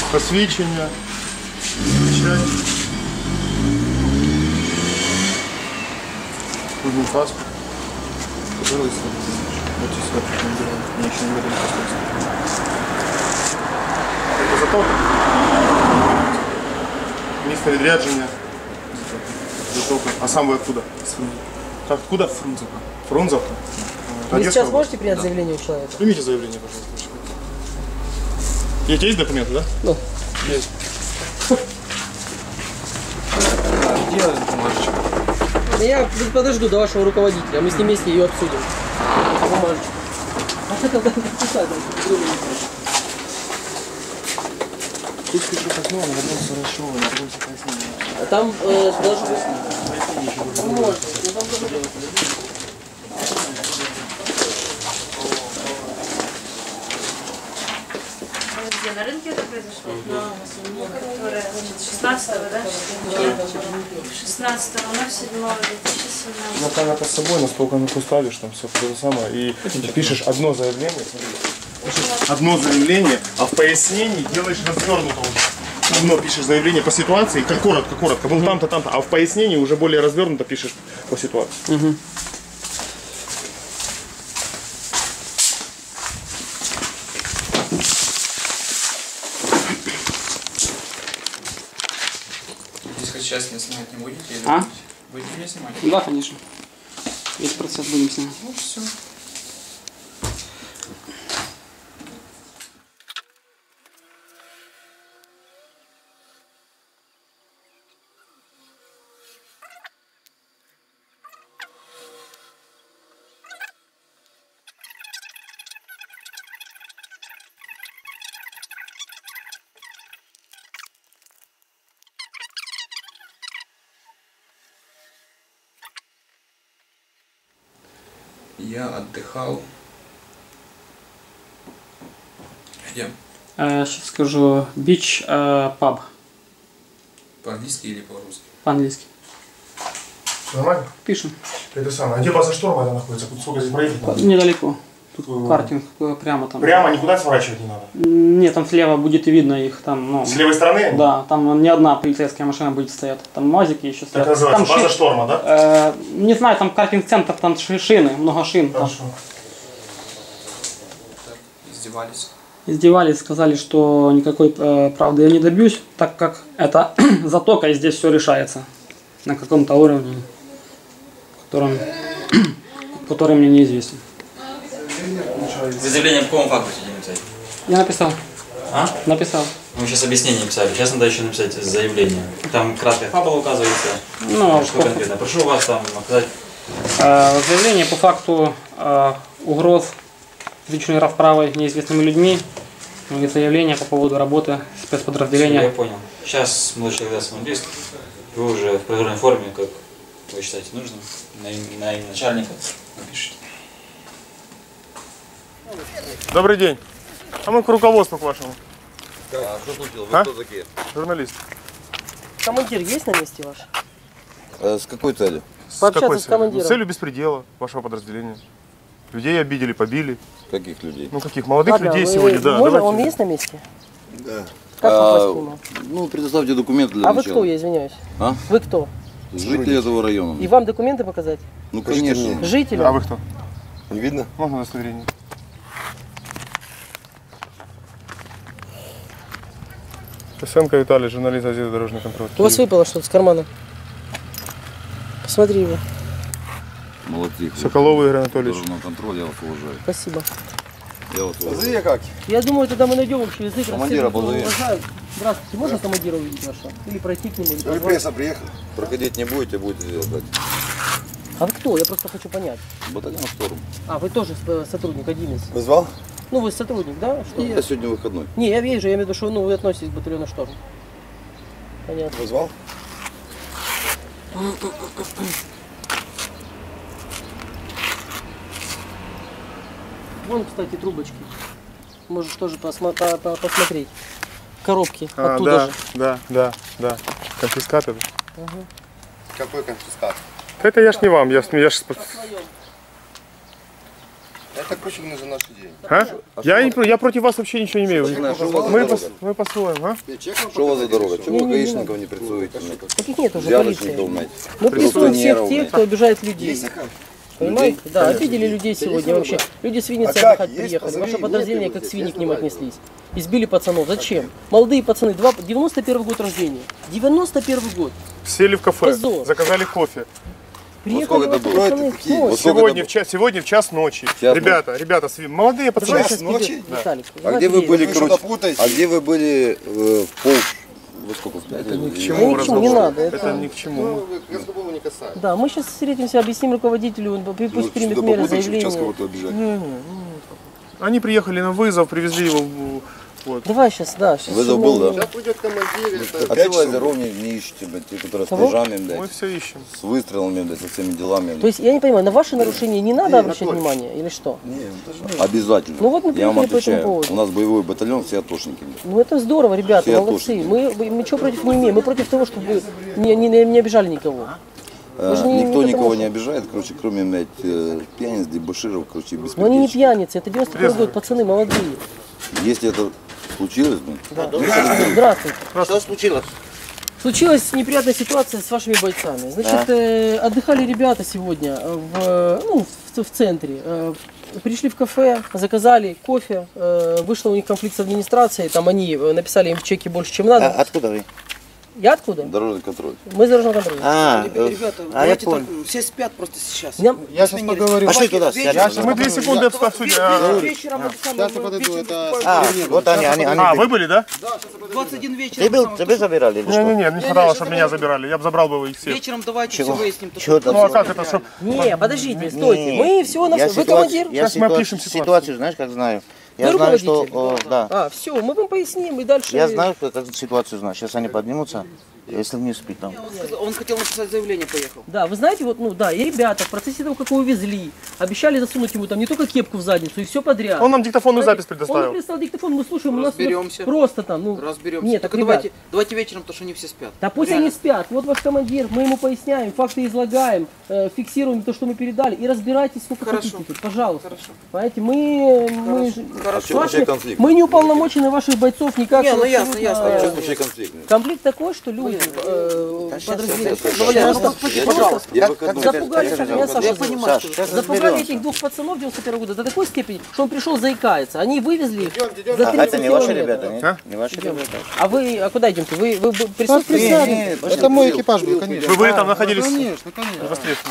посвідчення, печать, нужен паспорт. Пожалуйста, вот сюда мне еще не говорили посольство. Это затор. Место відрядження. Затока. А сам вы откуда? Откуда? Фрунзовка. Фрунзовка? Вы сейчас можете принять заявление у человека? Примите заявление, пожалуйста. Есть документы, да? Ну. Есть. Где бумажечка? Я подожду до вашего руководителя, мы с ним вместе ее обсудим. Бумажечку. А это надо подписать. Тут пишу письмо, на вопрос Ворошова, на вопрос пояснения. А там должен быть... Вы можете. Ну, там должен быть... Где, на рынке это произошло? Которое, значит, 16-го, да? 16-го, 07-го, 2017. Наталья с собой, настолько устали, там все то же самое. И ты пишешь одно заявление, пишешь одно заявление, а в пояснении делаешь развернуто уже. Одно пишешь заявление по ситуации, как коротко, был там-то, там-то, а в пояснении уже более развернуто пишешь по ситуации. Сейчас не снимать не будете? Или А? будете меня снимать? Да, конечно. Весь процесс будем снимать. Ну все. Я отдыхал. Где? Сейчас скажу. Beach Pub. По-английски или по-русски? По-английски. Нормально? Пишем. Это самое. А где база шторма это находится? Сколько здесь проехать надо? Недалеко. Тут картинг прямо там. Прямо никуда сворачивать не надо? Нет, там слева будет и видно их. Там, ну, С левой стороны? да, там не одна полицейская машина будет стоять. Там мазики еще стоят. Как называется? Там База шторма, да? Не знаю, там картинг-центр, там шины, много шин. Там. Хорошо. Так, издевались. Издевались, сказали, что никакой правды я не добьюсь, так как это затока и здесь все решается на каком-то уровне, который мне неизвестен. Вы заявление по какому факту хотите написать? Я написал. А? Написал. Мы сейчас объяснение писали. Сейчас надо еще написать заявление. Там краткая фабула указывается. Ну, что конкретно. Прошу вас там оказать. Заявление по факту угроз личной расправы неизвестными людьми и заявление по поводу работы спецподразделения. Я понял. Сейчас молодой человек даст вам лист. Вы уже в проверенной форме, как вы считаете нужным, на имя начальника напишите. Добрый день. А мы к руководству к вашему. А что случилось? Вы кто такие? Журналист. Командир есть на месте ваш? С какой целью? Пообщаться с командиром. С целью беспредела вашего подразделения. Людей обидели, побили. Каких людей? Ну каких? Молодых Ладно, людей вы- сегодня, да. можно, давайте. он есть на месте? Да. Как попасть к нему? Ну, предоставьте документы для А вы начала. кто, я извиняюсь? А? Вы кто? Жители этого района. И вам документы показать? Ну, конечно. Жители? А вы кто? Не видно? Можно удостоверение? Косенко Виталий, журналист газеты «Дорожный контроль». У вас выпало что-то с кармана. Посмотри его. Молодцы. Соколов Игорь Анатольевич. Дорожного контроля, я вас уважаю. Спасибо. Я вас уважаю. как? Я думаю, тогда мы найдем общий язык. раз Командира все друг друга позови. уважают. Здравствуйте, можно командира увидеть вашего? Или пройти к нему? Или Вы позвать? пресса приехали? Проходить не будете, будете делать. А вы кто? Я просто хочу понять. Батальон «Шторм». А, вы тоже сотрудник, один из. Вызвал? Ну, вы сотрудник, да? Что? Я сегодня выходной. Не, я вижу, я имею в виду, что ну, вы относитесь к батальону «Шторм». Понятно. Вызвал? Вон, кстати, трубочки. Можешь тоже посмотреть. Коробки оттуда да, же. да. Конфискат это. Какой конфискат? Это я ж не вам, я ж... Это так почему за наши деньги? А? Я против вас вообще ничего не имею. Мы по-своему, а? Что у вас за дорога? Чего вы гаишников не прессуете? Таких нет уже Взяточников, полиции. знаете. Мы прессуем всех тех, кто обижает людей. Понимаете? Да, обидели людей сегодня вообще. Люди с Винницы отдыхать приехали. Ваше подразделение как свиньи к ним отнеслись. Избили пацанов. Зачем? Молодые пацаны, 91 год рождения. 91 год. Сели в кафе, Позор. заказали кофе. Приехали сколько это ваши было? пацаны. Вот Ночь. Сегодня в час ночи. Ребята, молодые пацаны. Давай сейчас ночи? Виталик, А где вы были, короче? А где вы были в во сколько? В 5? Ни к Ну, чему ни к чему, не надо. Это ни к чему. Да, мы сейчас встретимся, объясним руководителю, он пусть примет меры заявления. Они приехали на вызов, привезли его вот. Давай сейчас, да. Сейчас Вызов был, да? Сейчас придет командир. А ты лазеров не ищете, блядь, те, которые с ножами, Мы блядь, все ищем. с выстрелами, блядь, со всеми делами. То есть, я не понимаю, на ваши нарушения не надо обращать внимание или что? Обязательно. Ну вот мы Я вам приехали по этому отвечаю. поводу. У нас боевой батальон, все атошники. блядь. Ну это здорово, ребята, Все молодцы. отошники. Мы ничего против не имеем, мы против того, чтобы вы не обижали никого. Вы же не- Никто не никого потому не обижает, короче, кроме, блядь, пьяниц, дебоширов, короче, Но они не беспредельщиков. пьяницы, это 91 год, пацаны молодые. Если это случилось, блядь, Здравствуйте. Что случилось? Случилась неприятная ситуация с вашими бойцами. Значит, отдыхали ребята сегодня в центре. Пришли в кафе, заказали кофе, вышло у них конфликт с администрацией, там они написали им в чеке больше, чем надо. Откуда вы? Я откуда? дорожный контроль. Мы с дорожного контроля. Ребята, я понял. Все спят просто сейчас. Я сейчас поговорю. Пошли туда, сядем. Мы 2 секунды обсудим. Вечером Вот они. Вы были, да? 21 вечером. Тебе забирали или что? Не хватало, чтобы меня забирали. Я бы забрал бы их всех. Вечером давайте все выясним. Чего там? Ну а как это, что? Не, подождите, стойте. Мы все на... Вы командир? Сейчас мы опишем ситуацию, знаешь, как знаю. Вы Я знаю, что... руководитель? Да. Все, мы вам поясним и дальше... Я знаю, как ситуацию знаю. Сейчас они поднимутся, если не спит там. Он хотел написать заявление, поехал. Да, вы знаете, вот, и ребята в процессе того, как его увезли, обещали засунуть ему там не только кепку в задницу, и все подряд. Он нам диктофонную запись Он предоставил. предоставил диктофон, мы слушаем, у нас Разберемся. просто там, Разберемся. Нет, Так так, ребят, давайте вечером, потому что они все спят. да пусть они спят, вот ваш командир, мы ему поясняем, факты излагаем, фиксируем то, что мы передали, и разбирайтесь сколько Хорошо. хотите тут, пожалуйста. Хорошо. Понимаете, мы Хорошо. с вашими- Конфликт. мы не уполномочены ваших бойцов никак. Не, ну абсолютно, ясно. В чем случай конфликт? Конфликт такой, что люди подразделения Пожалуйста. Я выходной. запугали, как меня Саша зовут. понимаю, что Запугали этих двух пацанов 91 года до такой степени, что он пришел заикается. Они вывезли их за 30 Это не ваши километров. ребята, нет? Не ваши ребята. А куда идемте? Вы присутствуете? Это мой экипаж был, конечно. Вы там находились? Конечно. Непосредственно.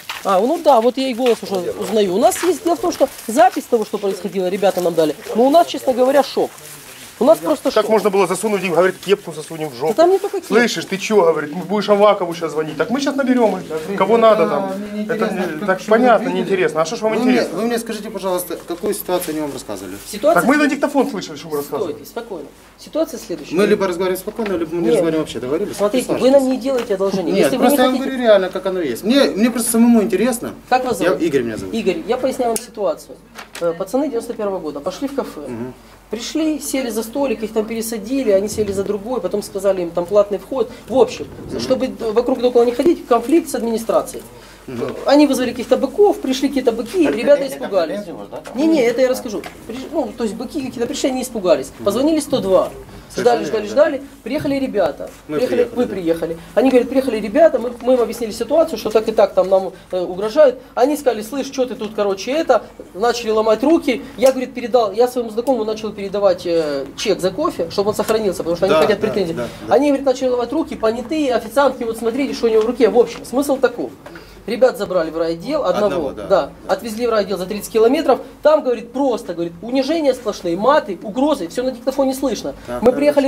Вот я и голос уже узнаю. У нас есть дело в том, что запись того, что происходило, ребята нам дали. Но у нас, честно говоря, шок. У нас просто Как шок. можно было засунуть им, говорит, кепку засунем в жопу? Да там не только кепку. Слышишь, ты чего, говорит, будешь Авакову сейчас звонить. Так мы сейчас наберем их, кого надо там. Это так понятно, неинтересно. А что ж вам интересно? Вы мне скажите, пожалуйста, какую ситуацию они вам рассказывали? Ситуация... Так мы на диктофон слышали, что вы рассказывали. Стойте, спокойно. Ситуация следующая. Мы либо разговариваем спокойно, либо мы не Нет. разговариваем вообще. Договорились? Смотрите, вы нам не делаете одолжение. Нет, Если вы не просто я вам хотите... говорю реально, как оно есть. Мне просто самому интересно. Как вас зовут? Игорь меня зовут. Игорь, я поясняю вам ситуацию. Пацаны 91 года пошли в кафе. Пришли, сели за столик, их там пересадили, они сели за другой, потом сказали им там платный вход. В общем, чтобы вокруг да около не ходить, конфликт с администрацией. Они вызвали каких-то быков, пришли какие-то быки, ребята испугались. Не, это я расскажу. То есть быки какие-то пришли, они испугались. Позвонили 102. Ждали, приехали ребята. Вы приехали. Они говорят, приехали ребята, мы им объяснили ситуацию, что так и так там нам угрожают. Они сказали, слышь, что ты тут, начали ломать руки. Я, говорит, я своему знакомому начал передавать чек за кофе, чтобы он сохранился, потому что они хотят претензий. Они, говорит, начали ломать руки, понятые, официантки, вот смотрите, что у него в руке. В общем, смысл таков. Ребят забрали в райотдел, одного, отвезли в райотдел за 30 километров. Там, говорит, унижения сплошные, маты, угрозы, все на диктофоне слышно. Мы приехали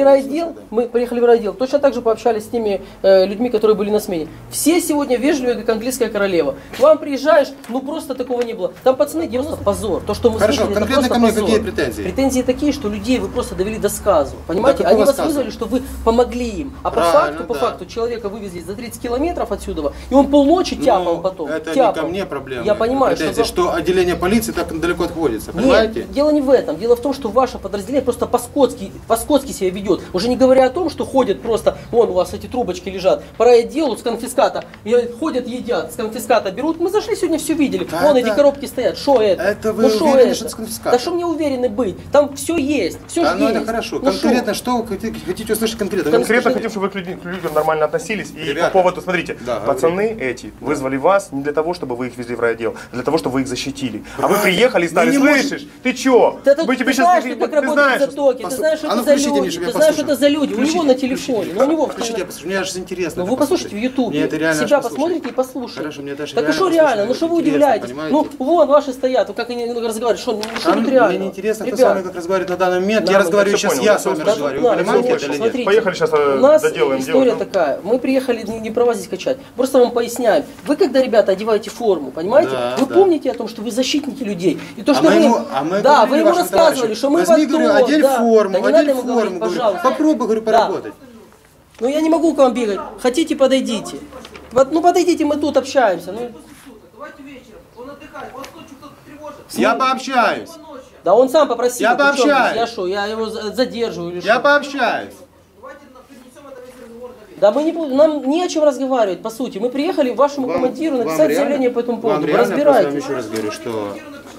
в райотдел, точно так же пообщались с теми людьми, которые были на смене. Все сегодня вежливые, как английская королева. К вам приезжаешь, просто такого не было. Там пацаны 90 позор. То, что мы Хорошо, слышали, это конкретно просто ко мне позор. какие претензии? Претензии такие, что людей вы просто довели до сказу. Понимаете? До Они какого вас вызвали, что вы помогли им. А по Правильно, факту человека вывезли за 30 километров отсюда, и он полночи тяп капал потом. Это Тяпал. не ко мне проблема. Я понимаю, что отделение полиции так далеко отходится, понимаете? Нет, дело не в этом. Дело в том, что ваше подразделение просто по-скотски себя ведет. Уже не говоря о том, что ходят просто, вон у вас эти трубочки лежат, по райотделу с конфиската, и ходят, едят, с конфиската берут. Мы зашли сегодня, все видели. Да, Вон это- эти коробки стоят. Что это? Это вы Ну, шо уверены, это? что это с конфиската? Да что мне уверены быть? Там все есть, все Да, ну есть. это хорошо. Ну, Конкретно, что вы хотите услышать конкретно? Конкретно хотим, чтобы вы к людям нормально относились. И Ребята. по поводу, смотрите, Да, пацаны эти вызвали вас не для того, чтобы вы их везли в райотдел, а для того, чтобы вы их защитили. А вы Правильно. приехали и стали, Мы не можем- слышишь, ты чё? Да ты, Мы тебе ты сейчас знаешь, говорим, как ты работают знаешь, затоки, ты знаешь, что А ну это за включите мне, люди, чтобы ты я знаешь, что послушал. это за люди. У него на телефоне, ну у него. Включите, я послушаю. Мне аж интересно. Ну это вы послушайте в послушать. Ютубе, Мне это реально себя аж послушать. посмотрите и послушайте. Хорошо, мне даже Так а что послушать, реально? Ну что вы интересно, удивляетесь? понимаете? Ну вон ваши стоят, вот как они разговаривают, что А тут реально? мне не интересно, кто Ребят, с вами как разговаривает на данный момент. Да, Я мы разговариваю всё сейчас, понял, я да, с вами да, разговариваю. да, Вы понимаете да, это или нет? смотрите, Поехали сейчас у нас доделаем история дело. такая. Мы приехали не права здесь качать. Просто вам поясняем. Вы когда, ребята, одеваете форму, понимаете? Да, вы да. помните о том, что вы защитники людей. И то, А что мы вы, ему да, говорили вы ему вашему рассказывали, товарищу, что мы возьми, в говорю, АТО, одень да. форму, Да не одень надо ему форму, говорить, говорю, пожалуйста. попробуй, говорю, Да. поработать. Ну я не могу к вам бегать. Хотите, подойдите. Вот, ну подойдите, мы тут общаемся. Ну, Давайте вечером. Он отдыхает. Он ночью кто-то тревожит. Я пообщаюсь. да он сам попросил. Я при чем здесь? пообщаюсь. Я что, я его задерживаю или Я что? пообщаюсь. Давайте принесем это весь разговор на вечер. Да мы не будем, нам не о чем разговаривать, по сути. Мы приехали вашему командиру написать реально- заявление по этому поводу. Вам Вы реально, просто я вам разбирайтесь. еще раз говорю, что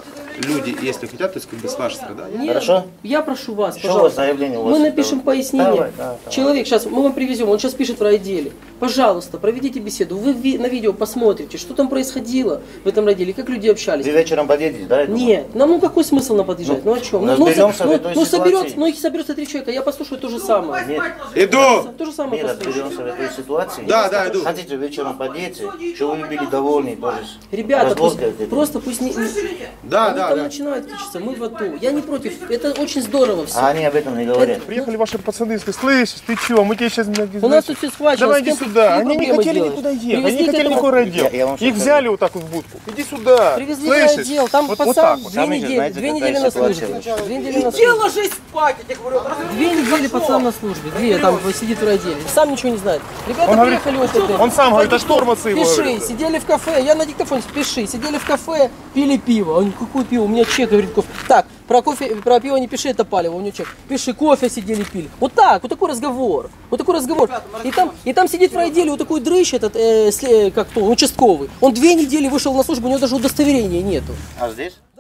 люди, если хотят, то есть как бы с вашей стороны, да, Нет, Хорошо. я прошу вас, Что у вас пожалуйста. заявление у вас? Мы напишем пояснение. Давай, да, давай. Человек, сейчас мы вам привезем, он сейчас пишет в райотделе. Пожалуйста, проведите беседу. Вы на видео посмотрите, что там происходило в этом райотделе, как люди общались. Вы вечером подъедете, да? я думаю? Нет, нам ну какой смысл нам подъезжать? Ну о чем? разберемся в этой соберется, ситуации. их соберется 3 человека, я послушаю то же самое. Иду! То же самое Мы послушаю. разберемся в этой ситуации. Да, да, иду. Хотите вечером подъедете, что вы были довольны тоже. Ребята, пусть, Разборка это. просто пусть не... Да, они да, там да. начинают кичиться, мы в АТО. Я не против, это очень здорово все. А они об этом не говорят. Приехали ваши пацаны и сказали, слышишь, ты чё, мы тебе сейчас... У нас тут все схвачено. Давай с иди кем сюда. какие Они не проблемы хотели делать? никуда ехать, они Привезли не к хотели этому- никакой райотдел. Я вам Их что взяли вот так вот в будку. Иди сюда. Привезли в Слышишь? райотдел, там Вот пацан так вот. 2 Сами же недели, знаете, 2 какая недели на ситуация. службе. 2 недели на Иди службе. ложись спать, я тебе говорю. 2 недели пацан на службе, 2 там сидит в райотделе. Сам ничего не знает. Ребята Он говорит, приехали вот это. Он сам говорит, а что тормоз его? Пиши, говорит. сидели в кафе, я на диктофоне, пиши, сидели в кафе, пили пиво. Он, какое пиво? У меня чек, говорит, кофе. Так, про кофе, про пиво не пиши, это палево, у него чек. Пиши, кофе сидели, пили. Вот так, вот такой разговор. Вот такой разговор. И там сидит в райотделе вот такой дрыщ, этот, как то, участковый. Он 2 недели вышел на службу, у него даже удостоверения нету. А здесь?